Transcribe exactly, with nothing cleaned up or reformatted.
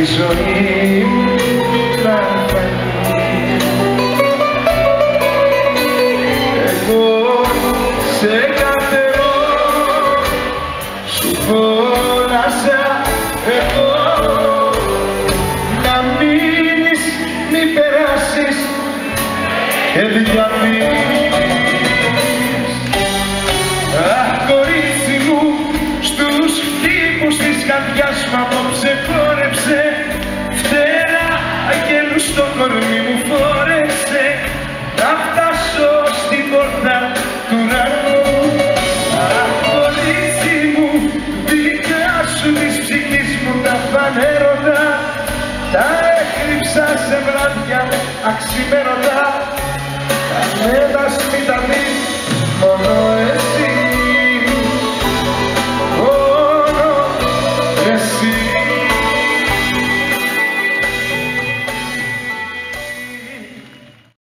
τη ζωή μου να φανεί. Εγώ σε κάθε ώρα σου φώνασα, εγώ να μείνεις, μη περάσεις και διαβείς. Αχ, κορίτσι μου, στους χτύπους της καρδιάς μου απόψε χόρεψε, φτερά αγγέλου στο κορμί μου φόρεσε, να φτάσω στην πόρτα του ουρανού. Αχ, κορίτσι μου, δικά σου της ψυχής μου τα φανέρωτα, τα έκρυψα σε βράδια αξιμέρωτα, κανένας μην τα δει, μόνο